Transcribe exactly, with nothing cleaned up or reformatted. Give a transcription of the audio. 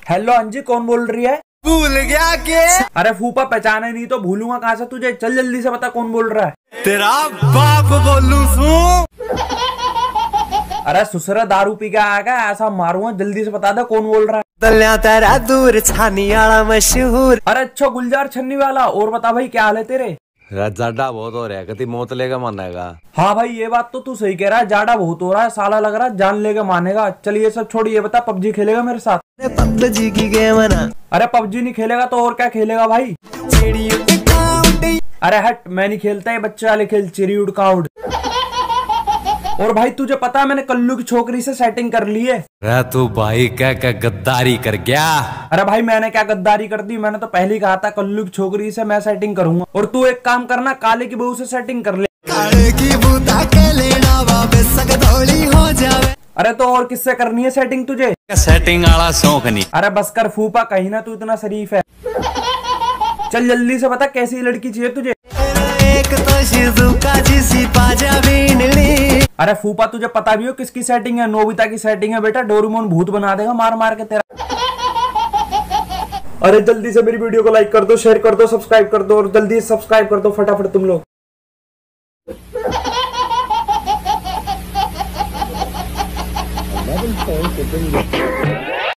Hello अंजी, कौन बोल रही है? भूल गया के? अरे फूफा पहचाने नहीं तो भूलूंगा कहाँ से तुझे। चल जल्दी से बता कौन बोल रहा है। तेरा बाप बोलू सू। अरे सुसरा दारू पी के आएगा, ऐसा मारूंगा। जल्दी से बता दे कौन बोल रहा है। दलिया तेरा दूर छानी वाला मशहूर। अरे अच्छा, गुलजार छन्नी वाला। और बता भाई, क्या हाल है तेरे? जाडा बहुत हो रहा है, कति मौत लेगा मानेगा। हाँ भाई, ये बात तो तू सही कह रहा है। जाडा बहुत हो रहा है, साला लग रहा है जान लेके मानेगा। चल ये सब छोड़, ये बता पबजी खेलेगा मेरे साथ? पबजी की गेम ना। अरे पबजी नहीं खेलेगा तो और क्या खेलेगा भाई? अरे हट, मैं नहीं खेलता, ये बच्चे वाले खेल चिड़ियुड काउड। और भाई तुझे पता है मैंने कल्लू की छोकरी से सेटिंग कर ली है। अरे तू भाई क्या क्या गद्दारी कर गया? अरे भाई मैंने क्या गद्दारी कर दी? मैंने तो पहले ही कहा था कल्लू की छोकरी से मैं सेटिंग करूंगा। और तू एक काम करना, काले की बहू से सेटिंग कर ले। काले की बूता के लेना वापस सकदौली हो जावे। अरे तो और किससे करनी है सेटिंग तुझे? सेटिंग वाला शौक नहीं। अरे बस कर फूफा, कहीं ना तू इतना शरीफ है। चल जल्दी से बता कैसी लड़की चाहिए तुझे? एक तो शिजुका जिसी पाजाबीनली। अरे फूफा तुझे पता भी हो किसकी सेटिंग है? नोबिता की सेटिंग है बेटा। डोरेमोन भूत बना देगा मार मार के तेरा। अरे जल्दी से मेरी वीडियो को लाइक कर दो, शेयर कर दो, सब्सक्राइब कर दो। और जल्दी सब्सक्राइब कर दो फटाफट तुम लोग।